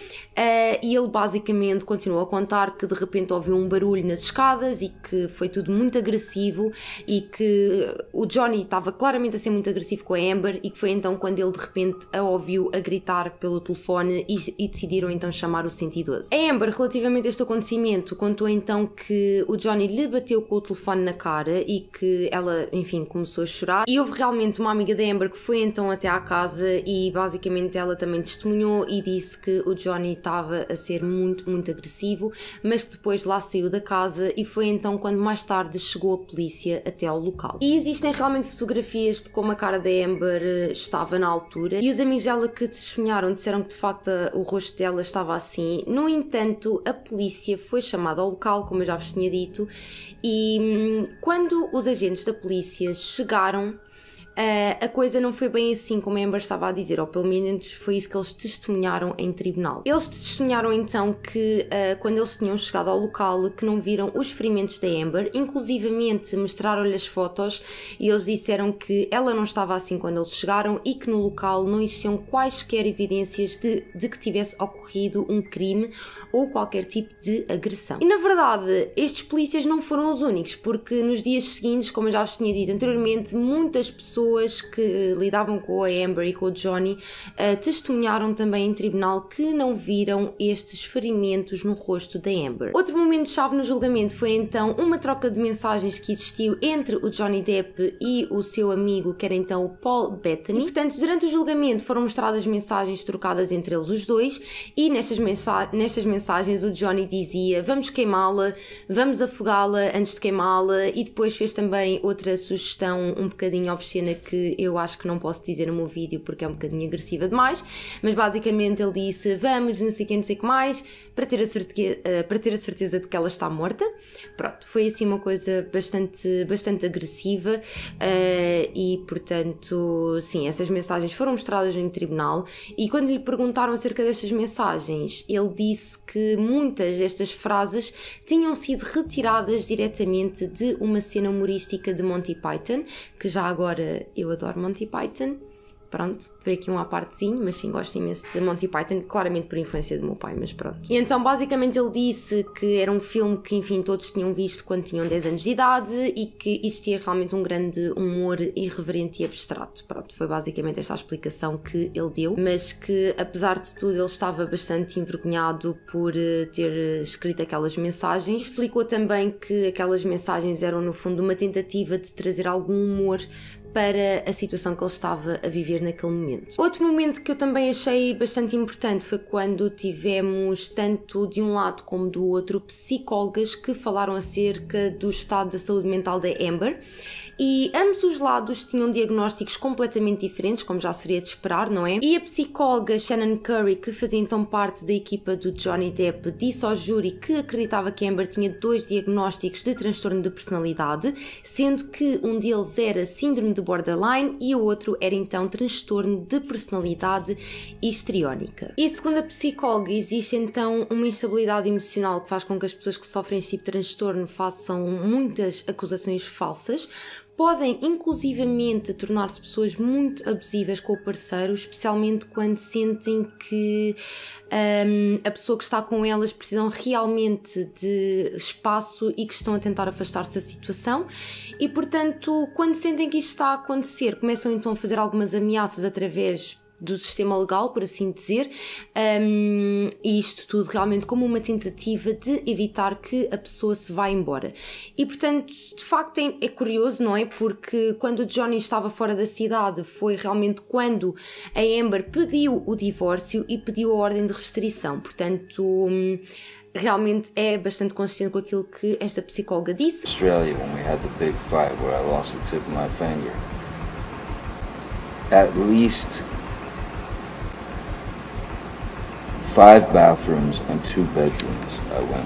e ele basicamente continuou a contar que de repente ouviu um barulho nas escadas e que foi tudo muito agressivo e que o Johnny estava claramente a ser muito agressivo com a Amber e que foi então quando ele de repente a ouviu a gritar pelo telefone e, e decidiram então chamar o cento e doze. A Amber, relativamente a este acontecimento, contou então que o Johnny lhe bateu com o telefone na cara e que ela, enfim, começou a chorar, e houve realmente uma amiga da Amber que foi então até à casa e basicamente ela também testemunhou e disse que o Johnny estava a ser muito, muito agressivo, mas que depois lá saiu da casa e foi então quando mais tarde chegou a polícia até ao local. E existem realmente fotografias de como a cara da Amber estava na altura e os amigos dela que testemunharam disseram que de facto o rosto dela estava assim. No entanto, a polícia foi chamada ao local, como eu já vos tinha dito, e hum, quando os agentes da polícia chegaram, Uh, a coisa não foi bem assim como a Amber estava a dizer, ou pelo menos foi isso que eles testemunharam em tribunal. Eles testemunharam então que uh, quando eles tinham chegado ao local que não viram os ferimentos da Amber, inclusivamente mostraram-lhe as fotos e eles disseram que ela não estava assim quando eles chegaram e que no local não existiam quaisquer evidências de, de que tivesse ocorrido um crime ou qualquer tipo de agressão. E na verdade estes polícias não foram os únicos, porque nos dias seguintes, como eu já vos tinha dito anteriormente, muitas pessoas pessoas que lidavam com a Amber e com o Johnny uh, testemunharam também em tribunal que não viram estes ferimentos no rosto da Amber. Outro momento-chave no julgamento foi então uma troca de mensagens que existiu entre o Johnny Depp e o seu amigo, que era então o Paul Bettany. E, portanto, durante o julgamento foram mostradas mensagens trocadas entre eles os dois e nestas, mensa nestas mensagens o Johnny dizia: vamos queimá-la, vamos afogá-la antes de queimá-la, e depois fez também outra sugestão um bocadinho obscena que eu acho que não posso dizer no meu vídeo porque é um bocadinho agressiva demais, mas basicamente ele disse vamos, não sei o que, não sei o que mais, para ter, a certeza, para ter a certeza de que ela está morta. Pronto, foi assim uma coisa bastante, bastante agressiva uh, e portanto, sim, essas mensagens foram mostradas no tribunal e quando lhe perguntaram acerca destas mensagens, ele disse que muitas destas frases tinham sido retiradas diretamente de uma cena humorística de Monty Python, que já agora eu adoro Monty Python. Pronto, veio aqui um à partezinho, mas sim, gosto imenso de Monty Python, claramente por influência do meu pai, mas pronto. E então, basicamente, ele disse que era um filme que, enfim, todos tinham visto quando tinham dez anos de idade e que existia realmente um grande humor irreverente e abstrato. Pronto, foi basicamente esta a explicação que ele deu, mas que, apesar de tudo, ele estava bastante envergonhado por ter escrito aquelas mensagens. Explicou também que aquelas mensagens eram, no fundo, uma tentativa de trazer algum humor para a situação que ele estava a viver naquele momento. Outro momento que eu também achei bastante importante foi quando tivemos, tanto de um lado como do outro, psicólogas que falaram acerca do estado da saúde mental da Amber, e ambos os lados tinham diagnósticos completamente diferentes, como já seria de esperar, não é? E a psicóloga Shannon Curry, que fazia então parte da equipa do Johnny Depp, disse ao júri que acreditava que Amber tinha dois diagnósticos de transtorno de personalidade, sendo que um deles era síndrome de borderline e o outro era então transtorno de personalidade histriónica. E segundo a psicóloga, existe então uma instabilidade emocional que faz com que as pessoas que sofrem este tipo de transtorno façam muitas acusações falsas, podem inclusivamente tornar-se pessoas muito abusivas com o parceiro, especialmente quando sentem que um, a pessoa que está com elas precisam realmente de espaço e que estão a tentar afastar-se da situação e, portanto, quando sentem que isto está a acontecer, começam então a fazer algumas ameaças através do sistema legal, por assim dizer, um, e isto tudo realmente como uma tentativa de evitar que a pessoa se vá embora. E portanto, de facto é, é curioso, não é? Porque quando o Johnny estava fora da cidade foi realmente quando a Amber pediu o divórcio e pediu a ordem de restrição. Portanto, um, realmente é bastante consistente com aquilo que esta psicóloga disse. Australia, when we had the big fight where I lost the tip of my finger, at least five bathrooms and two bedrooms I went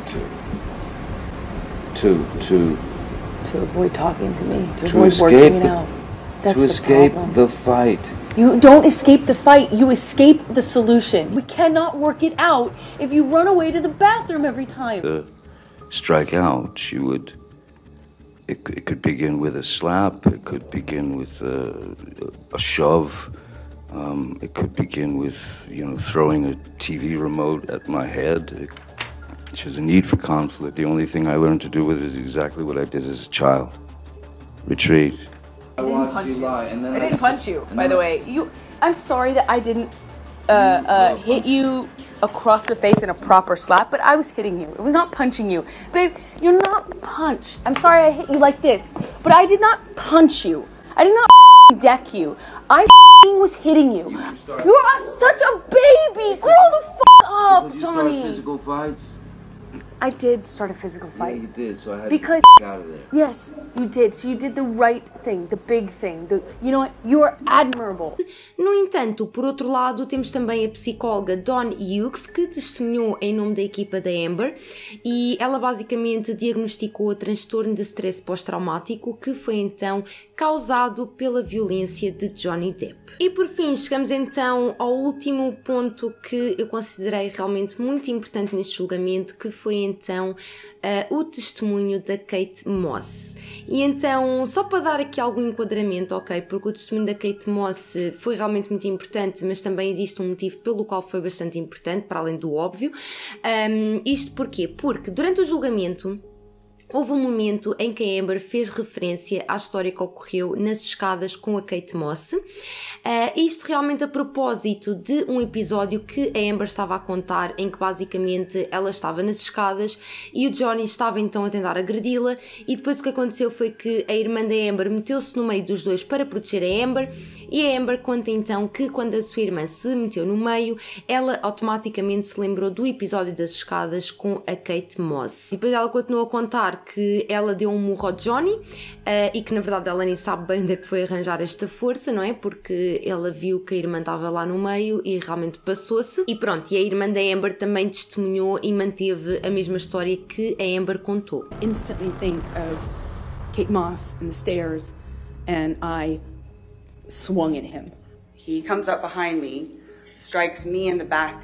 to. To, to, to avoid talking to me, to, to avoid escape working it the, out. That's to the escape problem. the fight. You don't escape the fight, you escape the solution. We cannot work it out if you run away to the bathroom every time. To strike out, she would, it, it could begin with a slap, it could begin with a, a shove. Um, it could begin with, you know, throwing a T V remote at my head. It, she has a need for conflict. The only thing I learned to do with it is exactly what I did as a child. Retreat. I didn't punch you. Lie, and then I didn't I punch you, by the way. You, I'm sorry that I didn't uh, uh, hit you across the face in a proper slap, but I was hitting you. It was not punching you. Babe, you're not punched. I'm sorry I hit you like this, but I did not punch you. I did not deck you. I was hitting you. You, you are such a baby. Grow the f up, you Johnny. Start physical fights? I did start a physical fight. Yeah, you did. So I had because, to get out of there. Yes, you did. So you did the right thing, the big thing. The, you know what? You are admirable. No entanto, por outro lado, temos também a psicóloga Dawn Hughes, que testemunhou em nome da equipa da Amber e ela basicamente diagnosticou o transtorno de stress pós-traumático que foi então causado pela violência de Johnny Depp. E por fim, chegamos então ao último ponto que eu considerei realmente muito importante neste julgamento, que foi então uh, o testemunho da Kate Moss. E então, só para dar aqui algum enquadramento, ok, porque o testemunho da Kate Moss foi realmente muito importante, mas também existe um motivo pelo qual foi bastante importante, para além do óbvio. Um, isto porquê? Porque durante o julgamento houve um momento em que a Amber fez referência à história que ocorreu nas escadas com a Kate Moss. Uh, isto realmente a propósito de um episódio que a Amber estava a contar, em que basicamente ela estava nas escadas e o Johnny estava então a tentar agredi-la, e depois o que aconteceu foi que a irmã da Amber meteu-se no meio dos dois para proteger a Amber, e a Amber conta então que quando a sua irmã se meteu no meio, ela automaticamente se lembrou do episódio das escadas com a Kate Moss. E depois ela continuou a contar que ela deu um murro ao Johnny uh, e que na verdade ela nem sabe bem onde é que foi arranjar esta força, não é? Porque ela viu que a irmã estava lá no meio e realmente passou-se. E pronto, e a irmã da Amber também testemunhou e manteve a mesma história que a Amber contou. Instantly think of Kate Moss and the stairs, and I swung at him. He comes up behind me, strikes me in the back,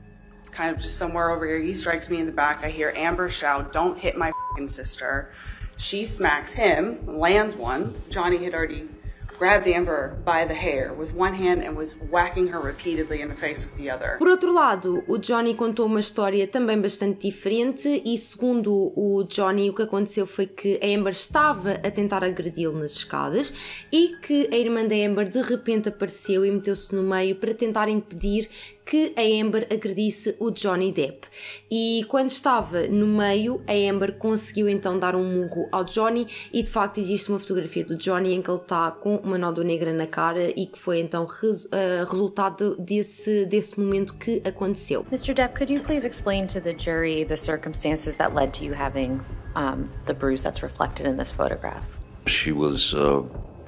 kind of just somewhere over here. He strikes me in the back. I hear Amber shout, "Don't hit my f***ing sister." She smacks him, lands one. Johnny had already grabbed Amber by the hair with one hand and was whacking her repeatedly in the face with the other. Por outro lado, o Johnny contou uma história também bastante diferente e segundo o Johnny o que aconteceu foi que a Amber estava a tentar agredi-lo nas escadas e que a irmã da Amber de repente apareceu e meteu-se no meio para tentar impedir que a Amber agredisse o Johnny Depp. E quando estava no meio, a Amber conseguiu então dar um murro ao Johnny e de facto existe uma fotografia do Johnny em que ele está com uma nódoa negra na cara e que foi então res, uh, resultado desse, desse momento que aconteceu. mister Depp, could you please explain to the jury the circumstances that led to you having um, the bruise that's reflected in this photograph? She was uh,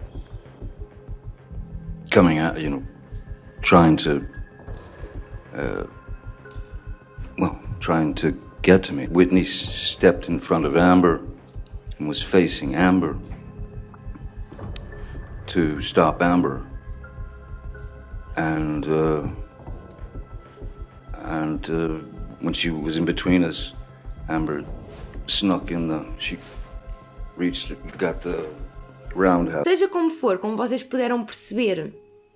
coming out, you know, trying to Uh, well, trying to get to me. Whitney stepped in front of Amber and was facing Amber to stop Amber. And, uh, and uh, when she was in between us, Amber snuck in the, she reached, got the roundhouse. Seja como for, como vocês puderam perceber,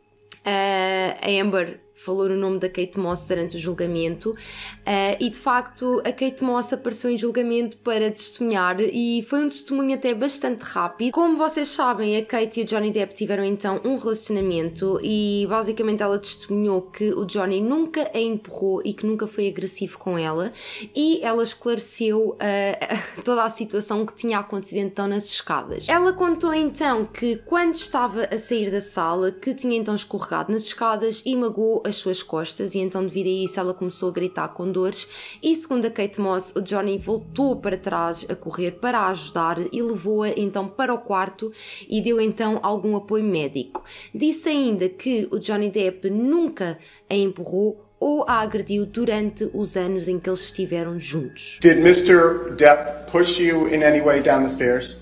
a Amber falou no nome da Kate Moss durante o julgamento uh, e de facto a Kate Moss apareceu em julgamento para testemunhar e foi um testemunho até bastante rápido. Como vocês sabem, a Kate e o Johnny Depp tiveram então um relacionamento e basicamente ela testemunhou que o Johnny nunca a empurrou e que nunca foi agressivo com ela, e ela esclareceu uh, toda a situação que tinha acontecido então nas escadas. Ela contou então que quando estava a sair da sala que tinha então escorregado nas escadas e magoou as suas costas, e então devido a isso ela começou a gritar com dores, e segundo a Kate Moss, o Johnny voltou para trás a correr para a ajudar e levou-a então para o quarto e deu então algum apoio médico. Disse ainda que o Johnny Depp nunca a empurrou ou a agrediu durante os anos em que eles estiveram juntos. Did mister Depp push you in any way down the stairs?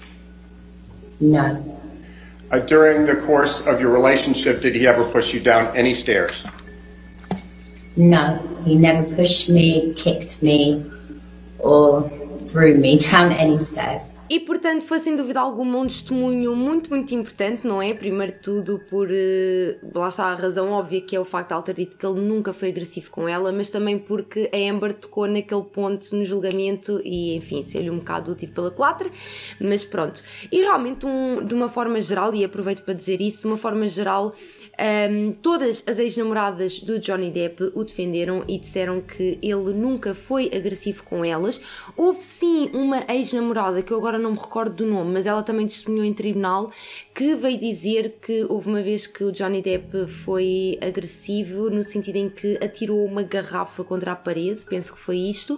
No. Uh, during the course of your relationship, did he ever push you down any stairs? No, he never pushed me, kicked me, or threw me down any stairs. E portanto foi sem dúvida alguma um testemunho muito, muito importante, não é? Primeiro de tudo por, uh, lá está a razão óbvia que é o facto de ela ter dito que ele nunca foi agressivo com ela, mas também porque a Amber tocou naquele ponto no julgamento e enfim, saiu-lhe um bocado o tiro pela culatra, mas pronto. E realmente um, de uma forma geral, e aproveito para dizer isso, de uma forma geral, um, todas as ex-namoradas do Johnny Depp o defenderam e disseram que ele nunca foi agressivo com elas. Houve sim uma ex-namorada que eu agora não me recordo do nome, mas ela também testemunhou em tribunal, que veio dizer que houve uma vez que o Johnny Depp foi agressivo no sentido em que atirou uma garrafa contra a parede, penso que foi isto.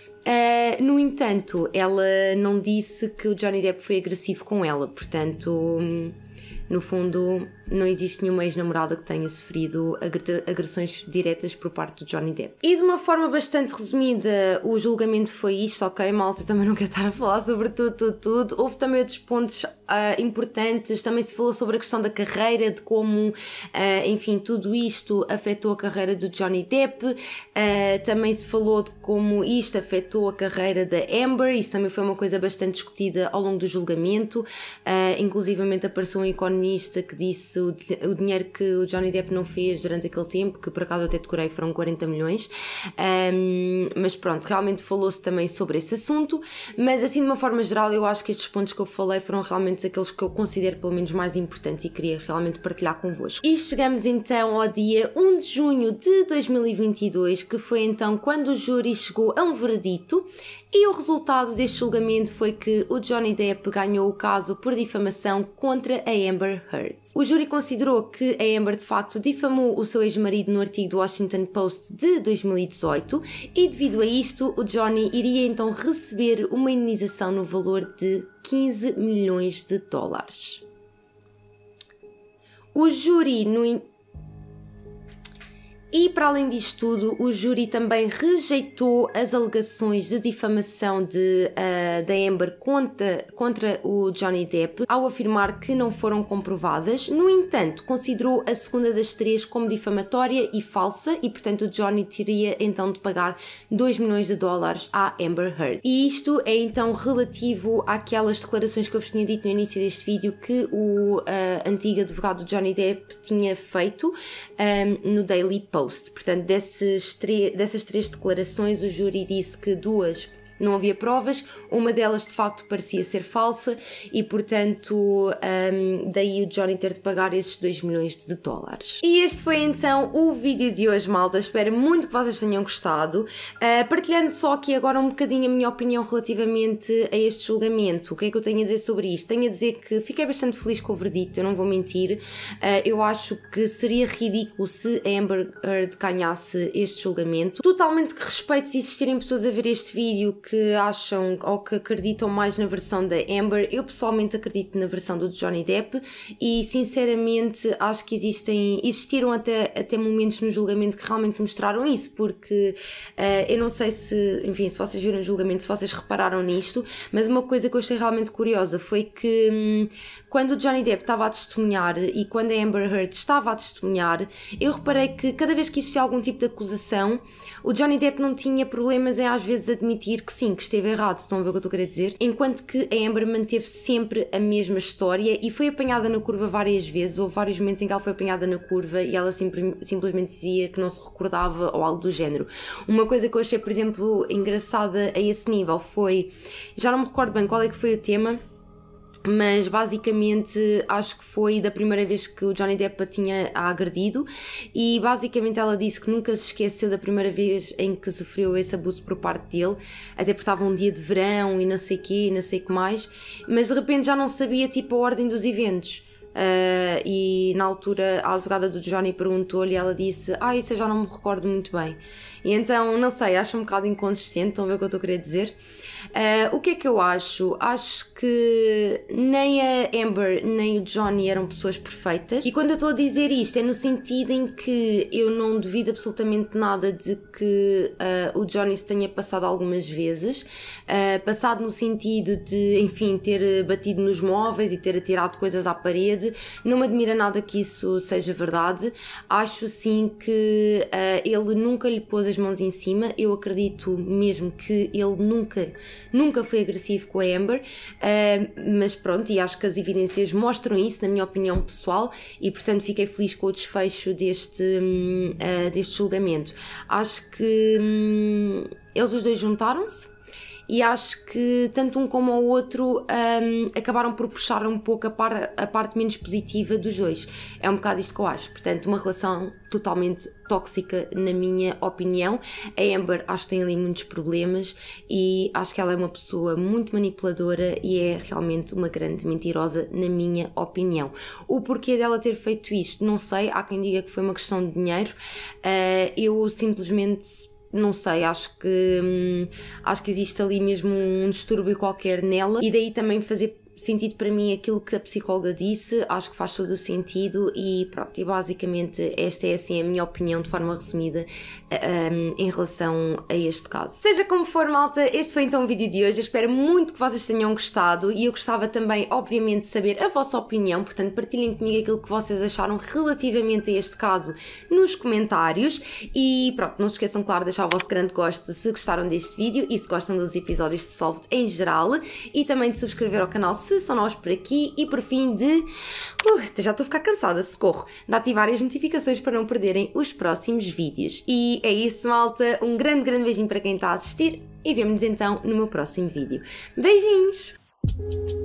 Uh, no entanto, ela não disse que o Johnny Depp foi agressivo com ela, portanto, no fundo, não existe nenhuma ex-namorada que tenha sofrido agressões diretas por parte do Johnny Depp. E de uma forma bastante resumida, o julgamento foi isto, ok, malta, também não quero estar a falar sobre tudo, tudo, tudo. Houve também outros pontos uh, importantes, também se falou sobre a questão da carreira, de como, uh, enfim, tudo isto afetou a carreira do Johnny Depp, uh, também se falou de como isto afetou a carreira da Amber, isso também foi uma coisa bastante discutida ao longo do julgamento, uh, inclusivamente apareceu um economista que disse o dinheiro que o Johnny Depp não fez durante aquele tempo, que por acaso eu até decorei, foram quarenta milhões, um, mas pronto, realmente falou-se também sobre esse assunto, mas assim de uma forma geral eu acho que estes pontos que eu falei foram realmente aqueles que eu considero pelo menos mais importantes e queria realmente partilhar convosco. E chegamos então ao dia um de junho de dois mil e vinte e dois, que foi então quando o júri chegou a um veredito, e o resultado deste julgamento foi que o Johnny Depp ganhou o caso por difamação contra a Amber Heard. O júri considerou que a Amber de facto difamou o seu ex-marido no artigo do Washington Post de dois mil e dezoito e devido a isto o Johnny iria então receber uma indenização no valor de quinze milhões de dólares. O júri no E para além disto tudo, o júri também rejeitou as alegações de difamação de, uh, da Amber contra, contra o Johnny Depp ao afirmar que não foram comprovadas. No entanto, considerou a segunda das três como difamatória e falsa e, portanto, o Johnny teria então de pagar dois milhões de dólares à Amber Heard. E isto é então relativo àquelas declarações que eu vos tinha dito no início deste vídeo que o uh, antigo advogado Johnny Depp tinha feito um, no Daily Post. Portanto, desses dessas três declarações, o júri disse que duas não havia provas, uma delas de facto parecia ser falsa e, portanto, um, daí o Johnny ter de pagar esses dois milhões de dólares. E este foi então o vídeo de hoje, malta. Espero muito que vocês tenham gostado. Uh, partilhando só aqui agora um bocadinho a minha opinião relativamente a este julgamento. O que é que eu tenho a dizer sobre isto? Tenho a dizer que fiquei bastante feliz com o verdito, eu não vou mentir. Uh, eu acho que seria ridículo se a Amber Heard ganhasse este julgamento. Totalmente que respeito se existirem pessoas a ver este vídeo que que acham ou que acreditam mais na versão da Amber. Eu pessoalmente acredito na versão do Johnny Depp e sinceramente acho que existem, existiram até, até momentos no julgamento que realmente mostraram isso, porque uh, eu não sei se, enfim, se vocês viram o julgamento, se vocês repararam nisto, mas uma coisa que eu achei realmente curiosa foi que hum, quando o Johnny Depp estava a testemunhar e quando a Amber Heard estava a testemunhar, eu reparei que cada vez que existia algum tipo de acusação, o Johnny Depp não tinha problemas em às vezes admitir que sim que esteve errado, estão a ver o que eu estou a querer dizer, enquanto que a Amber manteve sempre a mesma história e foi apanhada na curva várias vezes. Houve vários momentos em que ela foi apanhada na curva e ela simp simplesmente dizia que não se recordava ou algo do género. Uma coisa que eu achei, por exemplo, engraçada a esse nível foi, já não me recordo bem qual é que foi o tema, mas basicamente acho que foi da primeira vez que o Johnny Depp a tinha agredido e basicamente ela disse que nunca se esqueceu da primeira vez em que sofreu esse abuso por parte dele, até porque estava um dia de verão e não sei o quê, não sei o que mais, mas de repente já não sabia tipo a ordem dos eventos. Uh, e na altura a advogada do Johnny perguntou-lhe e ela disse, ah, isso eu já não me recordo muito bem. E então, não sei, acho um bocado inconsistente, estão a ver o que eu estou a querer dizer? Uh, o que é que eu acho? Acho que nem a Amber nem o Johnny eram pessoas perfeitas, e quando eu estou a dizer isto é no sentido em que eu não duvido absolutamente nada de que uh, o Johnny se tenha passado algumas vezes, uh, passado no sentido de, enfim, ter batido nos móveis e ter atirado coisas à parede. Não me admira nada que isso seja verdade. Acho sim que uh, ele nunca lhe pôs as mãos em cima. Eu acredito mesmo que ele nunca nunca foi agressivo com a Amber, uh, mas pronto, e acho que as evidências mostram isso, na minha opinião pessoal, e portanto fiquei feliz com o desfecho deste, um, uh, deste julgamento. Acho que um, eles os dois juntaram-se, e acho que tanto um como o outro um, acabaram por puxar um pouco a, par, a parte menos positiva dos dois. É um bocado isto que eu acho. Portanto, uma relação totalmente tóxica, na minha opinião. A Amber acho que tem ali muitos problemas e acho que ela é uma pessoa muito manipuladora e é realmente uma grande mentirosa, na minha opinião. O porquê dela ter feito isto, não sei. Há quem diga que foi uma questão de dinheiro. Uh, eu simplesmente... não sei, acho que hum, acho que existe ali mesmo um distúrbio qualquer nela, e daí também fazer sentido para mim aquilo que a psicóloga disse. Acho que faz todo o sentido e pronto, e basicamente esta é assim a minha opinião de forma resumida um, em relação a este caso. Seja como for, malta, este foi então o vídeo de hoje. Eu espero muito que vocês tenham gostado e eu gostava também, obviamente, de saber a vossa opinião, portanto partilhem comigo aquilo que vocês acharam relativamente a este caso nos comentários e pronto, não se esqueçam, claro, de deixar o vosso grande gosto se gostaram deste vídeo e se gostam dos episódios de Solved em geral, e também de subscrever ao canal se são novos por aqui, e por fim de, uh, já estou a ficar cansada, socorro, de ativar as notificações para não perderem os próximos vídeos. E é isso, malta, um grande, grande beijinho para quem está a assistir e vemo-nos então no meu próximo vídeo. Beijinhos!